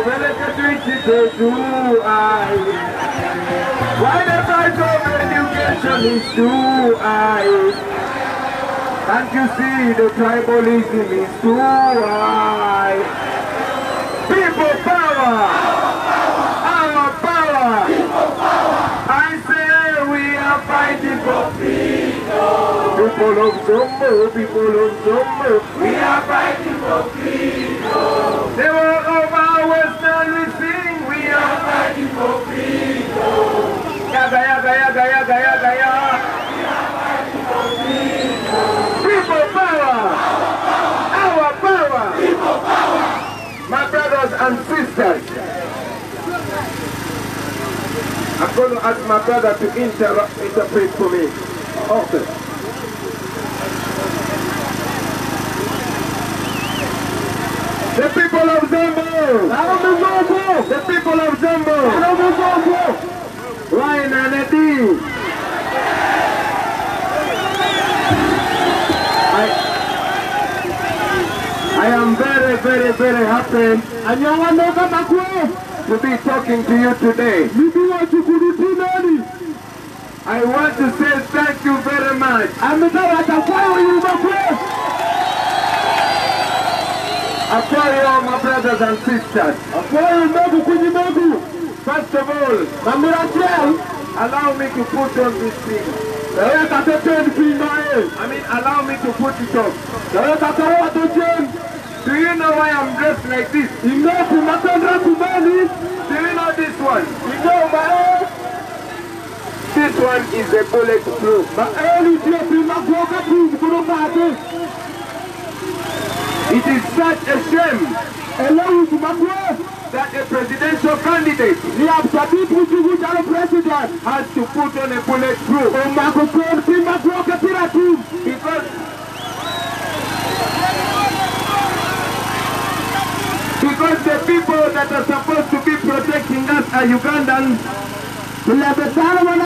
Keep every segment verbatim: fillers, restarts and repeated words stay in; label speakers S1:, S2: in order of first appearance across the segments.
S1: Kupeleka tuishi kwetu ai. Why the fight over education is too high? Can't you see the tribalism is too high? People power! Our power! I say we are fighting for freedom. People of Zombo, people of Zombo, we are fighting for freedom. They were of our Western we sing, we are fighting for freedom. Yaga, yaga, yaga, yaga, yaga, yaga. We are fighting for freedom. People power! Our power! People power! My brothers and sisters, I'm going to ask my brother to inter interpret for me. Okay. The people of Zombo! The people of Zombo! Ryan and Eddie! I, I am very, very, very happy to be talking to you today. I want to say thank you very much. Aquario, my brothers and sisters. First of all, allow me to put on this thing. I mean, allow me to put it on. Do you know why I'm dressed like this? Do you know this one? This one is a bulletproof. It is such a shame that a presidential candidate has to put on a bulletproof. Because, because the people that are supposed to be protecting us are Ugandans. They are the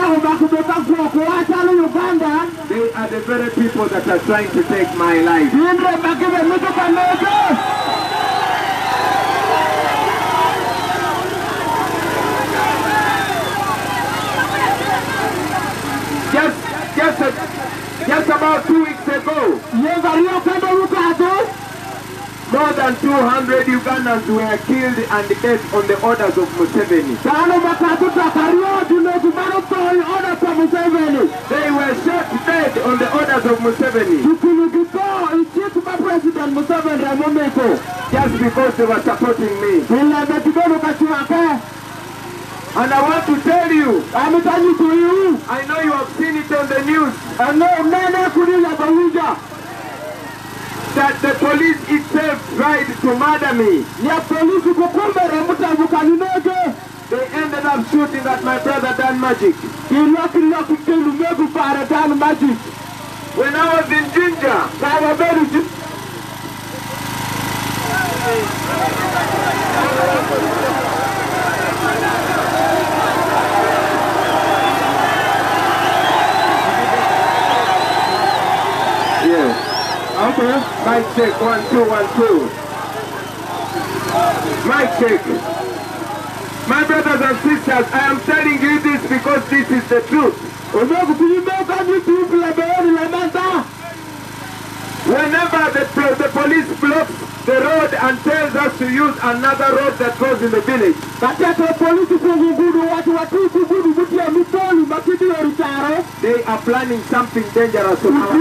S1: very people that are trying to take my life. Just, just, a, just about two weeks ago, more than two hundred Ugandans were killed and dead on the orders of Museveni. They were shot dead on the orders of Museveni. Just because they were supporting me. And I want to tell you, I know you have seen it on the news, that the police itself tried to murder me. They ended up shooting at my brother Dan Magic. When I was in Jinja, yeah. Okay. Mic check, one, two, one, two. Mic check. My brothers and sisters, I am telling you this because this is the truth. Whenever the, the police blocks the road and tells us to use another road that goes in the village, they are planning something dangerous on our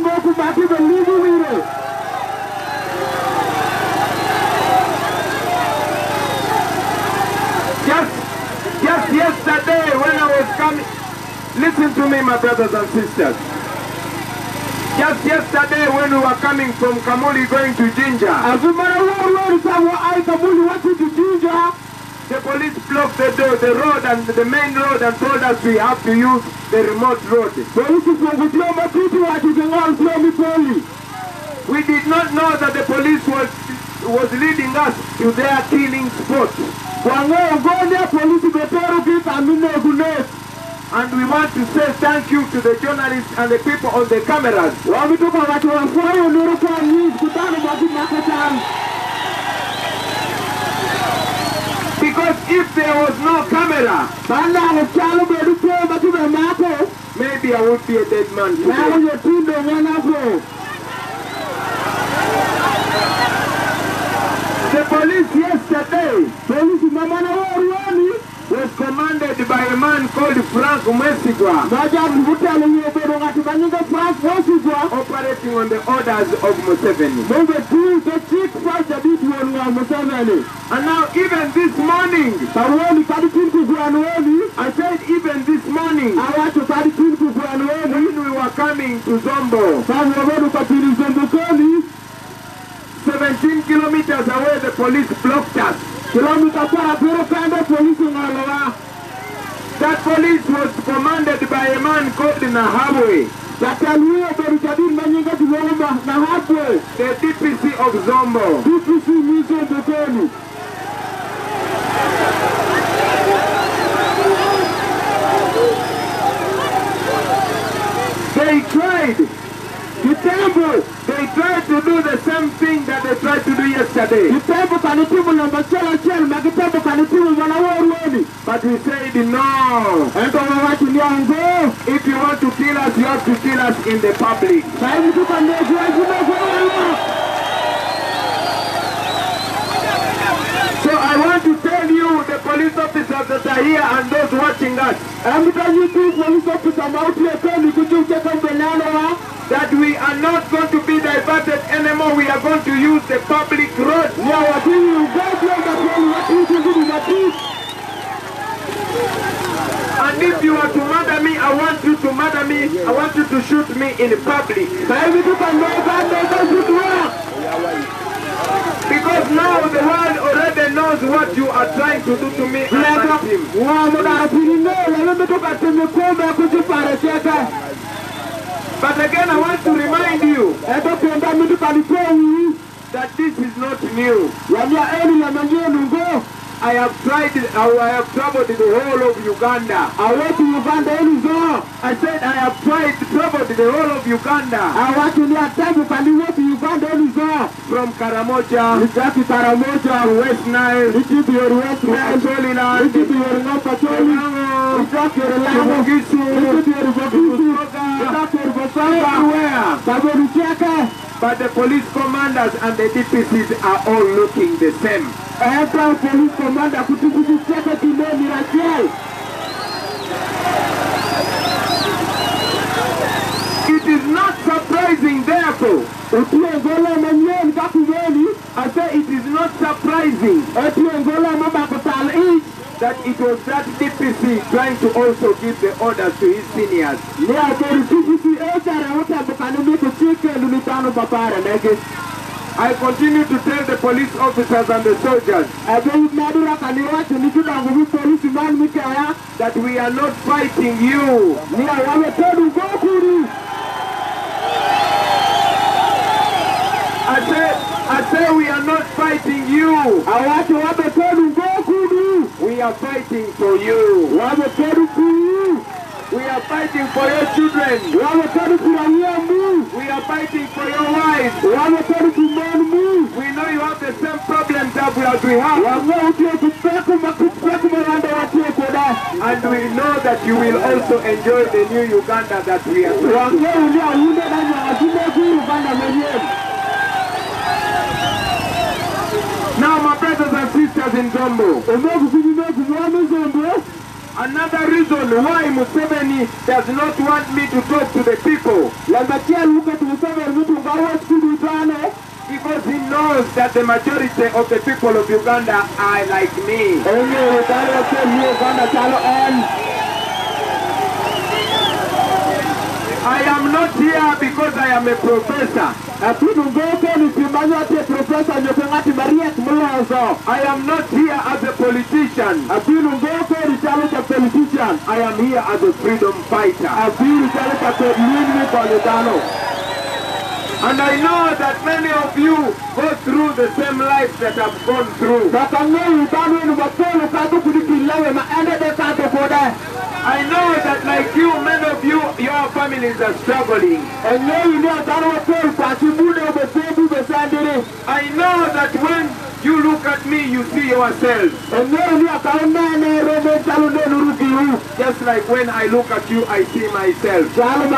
S1: Just, just yesterday when I was coming, listen to me, my brothers and sisters. Just yesterday when we were coming from Kamuli going to Jinja, the police blocked the, the, the road and the main road and told us we have to use the remote road. We did not know that the police was, was leading us to their killing spot. And we want to say thank you to the journalists and the people on the cameras. if there was no camera, maybe I would be a dead man today. The police yesterday was commanded by a man called Frank Mwesigwa, operating on the orders of Museveni. And now even this morning, I said even this morning, when we were coming to Zombo, seventeen kilometers away, the police blocked us. That police was commanded by a man called Nahabwe, the D P C of Zombo. They tried. The temple, they tried to do the same thing that they tried to do yesterday. But we said no. If you want to kill us, you have to kill us in the public. So I want to tell you, the police officers that are here and those watching us, that we are not going to be diverted anymore. We are going to use the public road. And if you are to murder me, I want you to murder me. I want you to shoot me in public. Because now the world already knows what you are trying to do to me and my team. But again, I want to remind you that this is not new. I have tried, I have traveled the whole of Uganda. I went to Uganda. I said I have tried to travel the whole of Uganda. I want to Uganda. From Karamoja, Karamoja, West Nile, West Nile, Soliland, everywhere. But the police commanders and the D P Cs are all looking the same. Police commander, it is not surprising, therefore. I say it is not surprising that it was that D P C trying to also give the orders to his seniors. I continue to tell the police officers and the soldiers that we are not fighting you. I say, I say we are not fighting you. We are fighting for you. We are fighting for your children. We are fighting for your wives. We know you have the same problems that we have. And we know that you will also enjoy the new Uganda that we are doing. Now, my brothers and sisters in Zombo, another reason why Museveni does not want me to talk to the people, because he knows that the majority of the people of Uganda are like me. I am not here because I am a professor. I am not here as a politician. I am here as a freedom fighter. And I know that many of you go through the same life that I've gone through. I know that like you, many of you, your families are struggling. I know that when you look at me, you see your yourselves. Just like when I look at you, I see myself.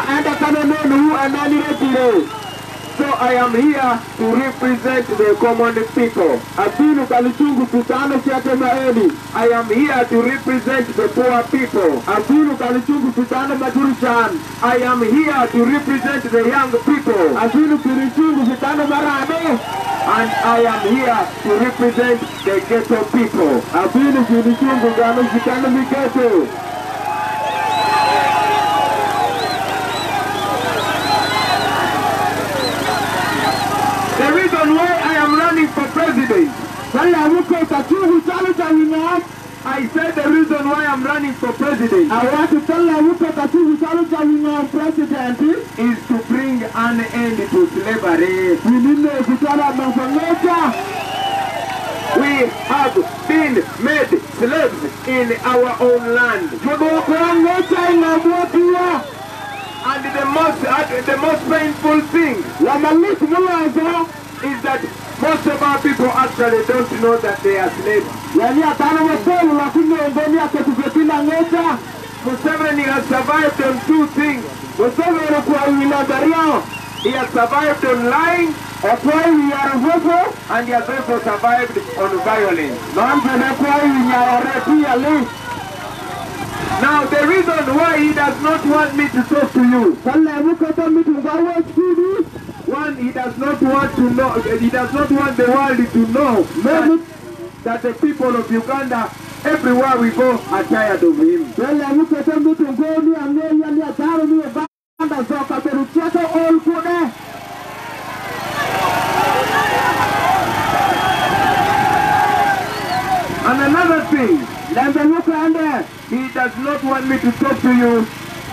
S1: So I am here to represent the common people. I am here to represent the poor people. I am here to represent the young people. And I am here to represent the ghetto people. The reason why I am running for president, I said the reason why I'm running for president, I want to tell you president is to bring an end to slavery. We have been made slaves in our own land. And the most, uh, the most painful thing is that most of our people actually don't know that they are slaves. Museveni has survived on two things. He has survived on lying, and he has also survived on violence. Now the reason why he does not want me to talk to you, one, he does not want to know, he does not want the world to know that, that the people of Uganda, everywhere we go, are tired of him. And another thing, he does not want me to talk to you.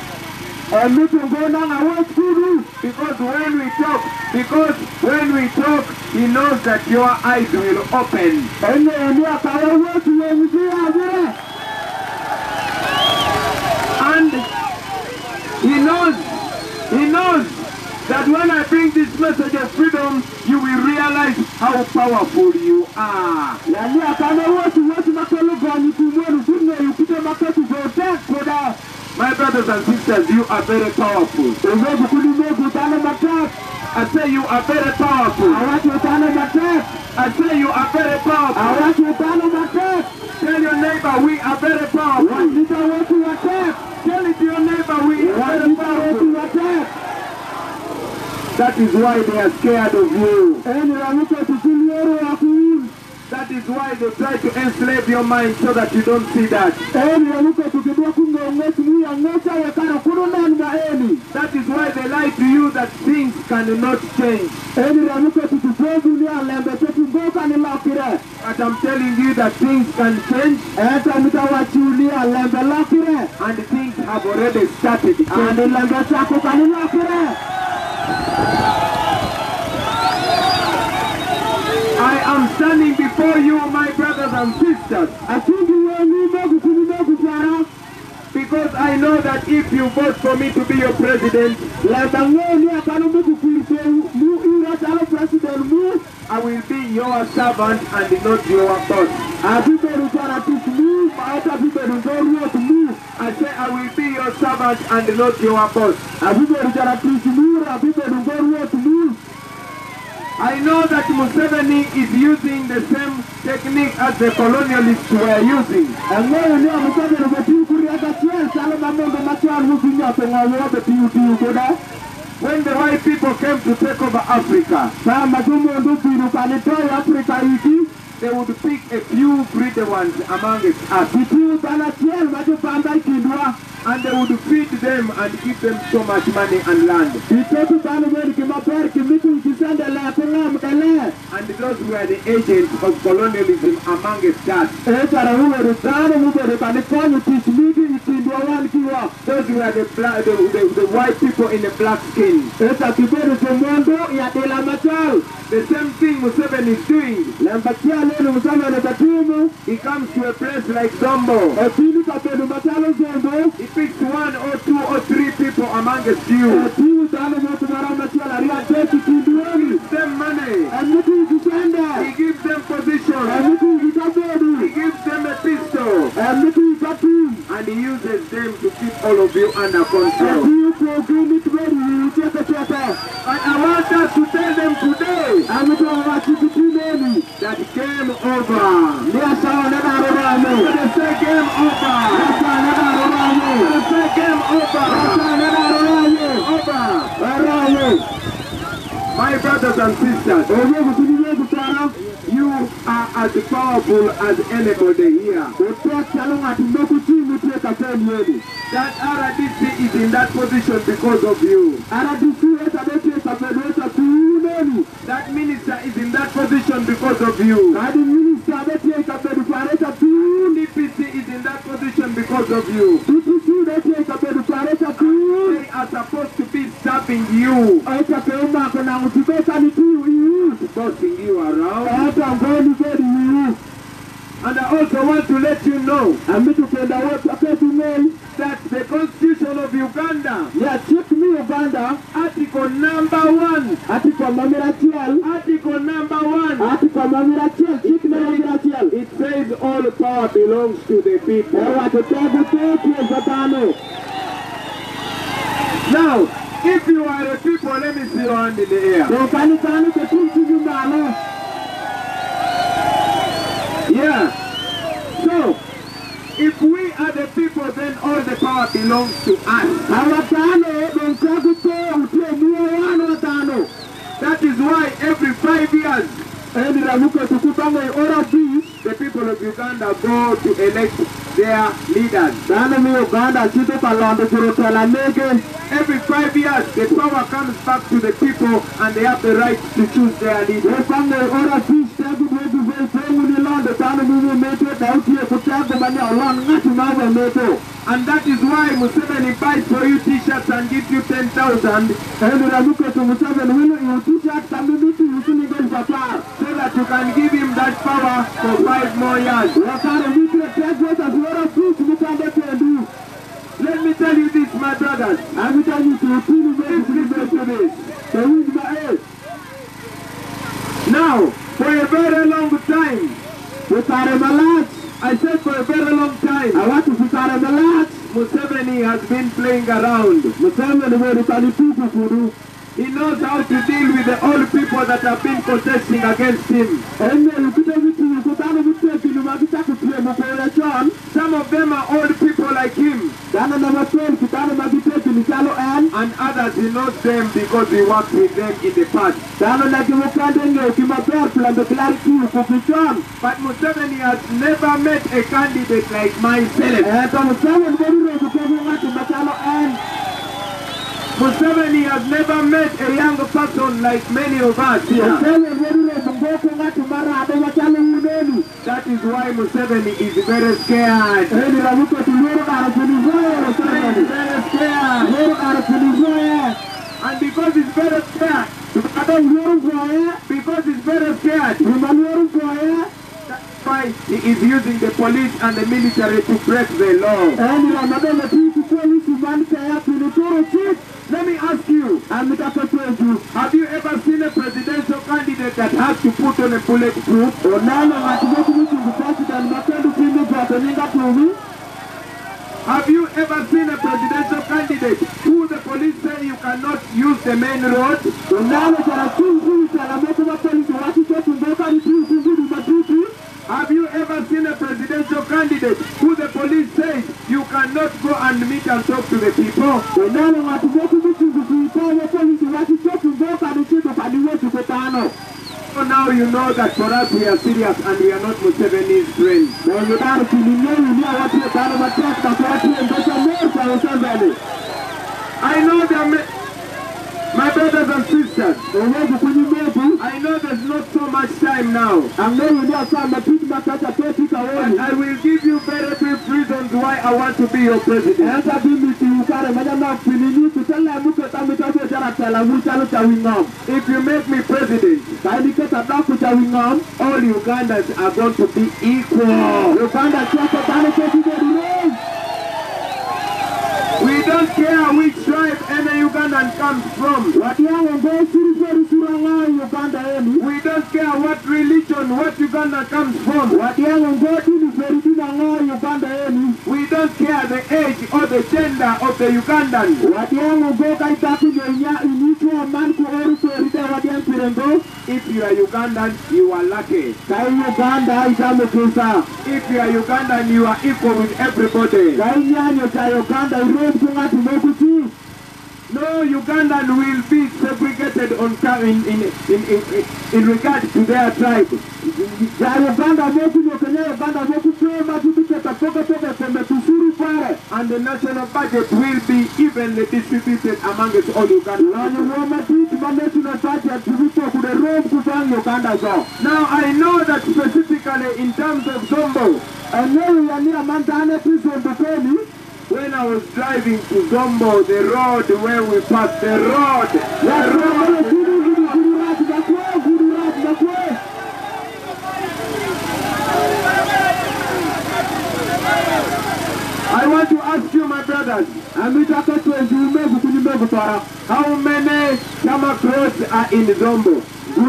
S1: Because when we talk, because when we talk, he knows that your eyes will open. And he knows, he knows that when I bring this message of freedom, you will realize how powerful you are. My brothers and sisters, you are very powerful. I say you are very powerful. I say you are very powerful. Tell your neighbor we are very powerful. Tell it to your neighbor we are very powerful. That is why they are scared of you. That is why they try to enslave your mind so that you don't see that. That is why they lie to you that things cannot change. But I'm telling you that things can change. And things have already started. I am standing before you, my brothers and sisters, because I know that if you vote for me to be your president, I will be your servant and not your boss. I say I will be your servant and not your boss. I know that Museveni is using the same technique as the colonialists were using. When the white people came to take over Africa, they would pick a few greedy ones amongst us. And they would feed them and give them so much money and land. And those were the agents of colonialism amongst us. Those were the, black, the, the, the white people in the black skin. The same thing Museveni is doing. He comes to a place like Zombo. He picks one or two or three people amongst you. He gives them money. He gives them position. he uses them to keep all of you under control. But I want us to tell them today that game over. They say game over. They say game over. Over. My brothers and sisters, you are as powerful as anybody here. That R D C is in that position because of you. That minister is in that position because of you. D P C is in that position because of you. They are supposed to be serving you, bossing you around. And I also want to let you know that the Constitution of Uganda, Uganda, Article number one, Article number one, it says all power belongs to the people. Now, if you are a people, let me see your hand in the air. Yeah. So, if we are the people, then all the power belongs to us. That is why every five years, the people of Uganda go to elect their leaders. Every five years, the power comes back to the people and they have the right to choose their leaders. And that is why Museveni buys for you t-shirts and gives you ten thousand so that you can give him that power for five more years. Let me tell you this, my brothers. I will tell you to listen to this. Now, for a very long time, I said for a very long time, Museveni has been playing around. He knows how to deal with the old people that have been protesting against him. Some of them are old people like him. And others he knows them because he worked with them in the past. But Museveni has never met a candidate like myself. Museveni has never met a young person like many of us here. That is why Museveni is very scared. Very scared. And because he's very scared, because he's very scared, that's why he is using the police and the military to break the law. Let me ask you, have you ever seen a presidential candidate that has to put on a bulletproof? Have you ever seen a presidential candidate who the police say you cannot use the main road? Have you ever seen a presidential candidate who the police says you cannot go and meet and talk to the people? So now you know that for us we are serious and we are not Museveni's friends. I know that my brothers and sisters, I know there's not so much time now. And I will give you very brief reasons why I want to be your president. If you make me president, all Ugandans are going to be equal. We don't care which tribe any Ugandan comes from. We don't care what religion, what Uganda comes from. We don't care the age or the gender of the Ugandan. If you are Ugandan, you are lucky. If you are Ugandan, you are equal with everybody. No Ugandan will be segregated on in in in in, in regard to their tribe. And the national budget will be evenly distributed among us all Ugandans. Now I know that specifically in terms of Zombo, when I was driving to Zombo, the road where we passed, the road, the road. I want to ask you, my brothers, how many Kamakros are in Zombo?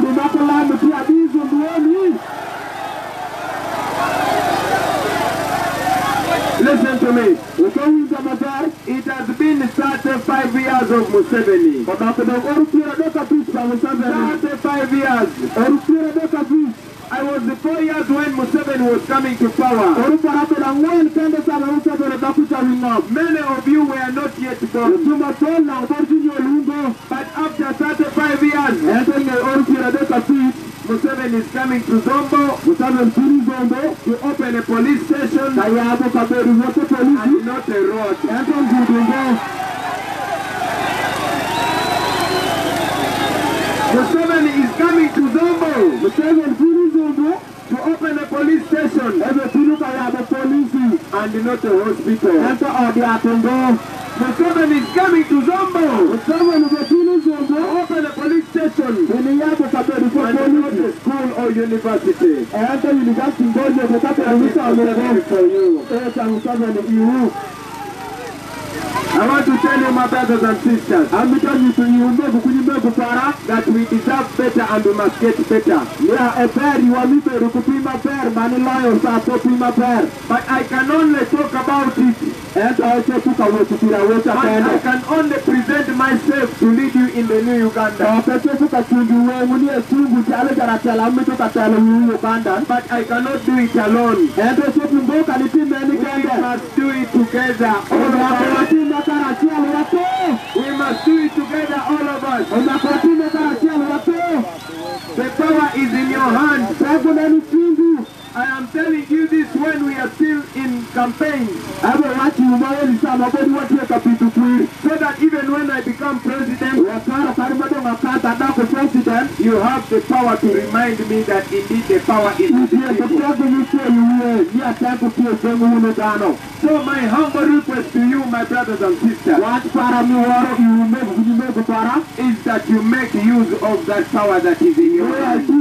S1: Listen to me. It has been thirty-five years of Museveni. thirty-five years. I was the four years when Museveni was coming to power. Many of you were not yet born. But after thirty-five years, Museveni is coming to Zombo to open a police station and not a road. Museveni is coming to Zombo to open a police station and not a hospital. Museveni is coming to Zombo to open a police station and not a school or university. I want to tell you, my brothers and sisters, that we deserve better and we must get better. But I can only talk about it. And I can only present myself to lead you in the new Uganda. But I cannot do it alone. We must do it together. We must do it together, all of us. The power is in your hands. I am telling you this when we are still in campaign. So that even when I become president, you have the power to remind me that indeed the power is in the people. So my humble request to you, my brothers and sisters, is that you make use of that power that is in your hands.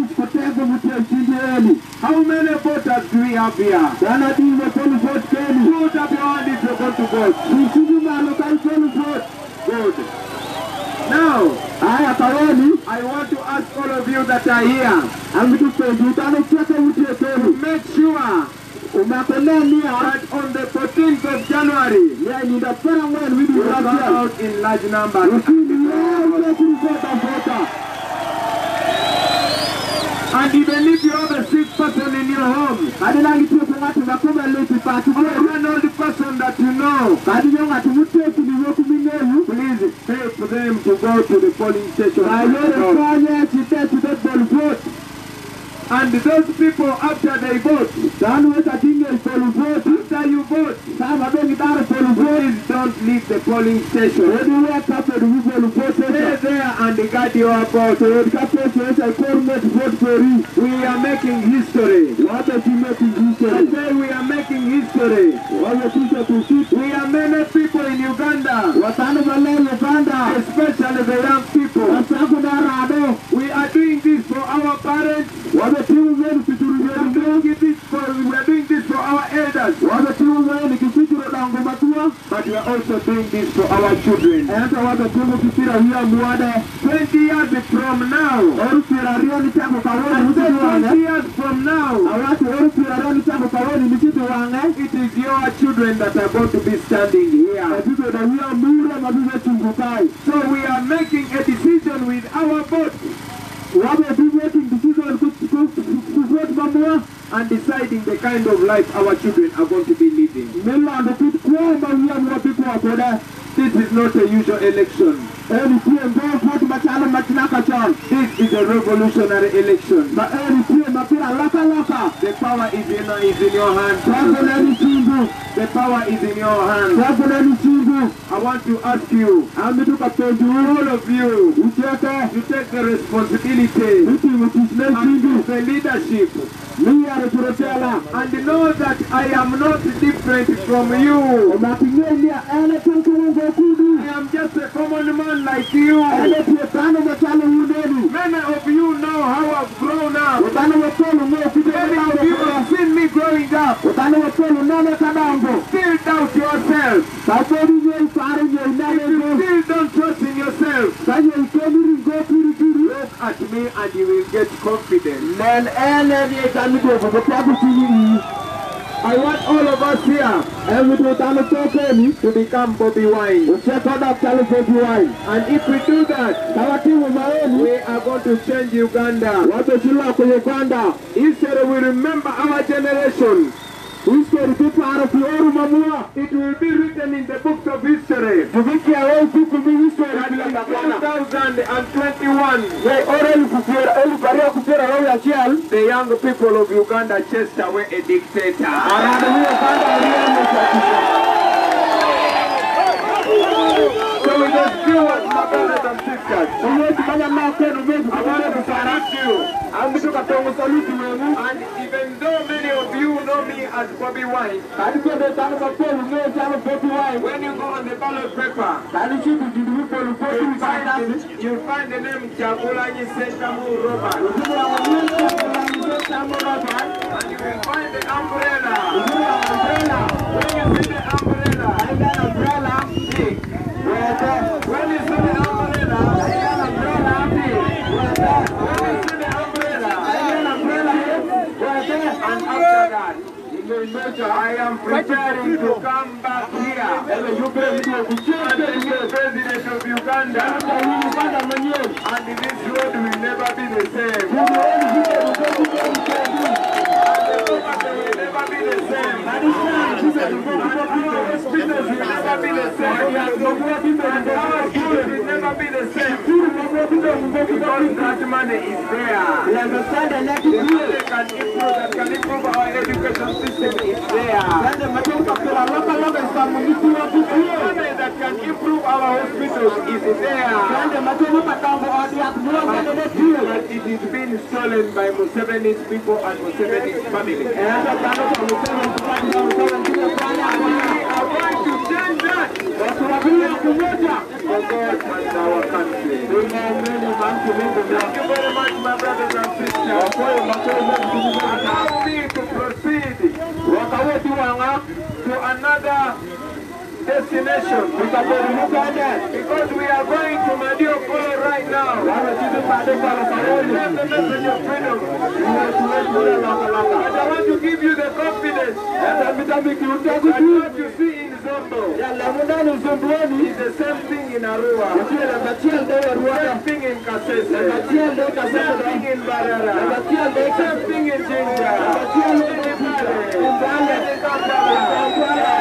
S1: How many voters do we have here? Put up your hand if you're going to vote. Good. Now, I want to ask all of you that are here to make sure that on the fourteenth of January, we will come out in large numbers. And even if you have a sick person in your home, or an old person that you know, please pay for them to go to the polling station. And those people, after they vote, after you vote, please don't leave the polling station. Stay there and guard your vote. We are making history. I say we are making history. We are many people in Uganda, especially the young people. We are doing this for our parents. We are doing this for, we are doing this for our elders. But we are also doing this for our children. Twenty years from now, twenty years from now, it is your children children that are going to be standing here. So we are making a decision with our vote. And deciding the kind of life our children are going to be living. This is not a usual election. This is a revolutionary election. The power is in, is in your hands. The power is in your hands. I want to ask you, all of you, to take the responsibility and the leadership. And know that I am not different from you. I am just a common man like you. Many of you know how I've grown up. Many of you have seen me growing up. Still doubt yourself. If you still don't trust in yourself, look at me and you will get confidence. I want all of us here to become Bobby Wine. And if we do that, we are going to change Uganda. History will remember our generation. It will be written in the books of history. In two thousand twenty-one, the young people of Uganda chased away a dictator. So we just do what my brothers and sisters. I want to salute you. And even though many of you know me as Bobby Wine, when you go on the ballot paper, you'll find, you'll find the name Jagulanyi Sentamu Robert. And you will find the umbrella. When you see the umbrella, big. When you see the umbrella, big. When you see the umbrella, and after that, I am preparing to come back here as the new president of Uganda, and this road will never be the same. And the property will never be the same. And our hospitals will never be the same. And our schools will never be the same. Because that money is there. The money can improve, that can improve our education system is there. The money that can improve our hospitals is there. But it is being stolen by Museveni's people and Museveni's family. We are going to change that for God and our country. Thank you very much, my brothers and sisters. Allow me to proceed to another destination. Because we are going to Madiokolo right now. We have the message of freedom. And I want to give you the confidence that what you see in Zombo is the same thing in Arua, same thing in Kasese, same thing in Barara, same thing in Jinja, in Mbale, in Kampala.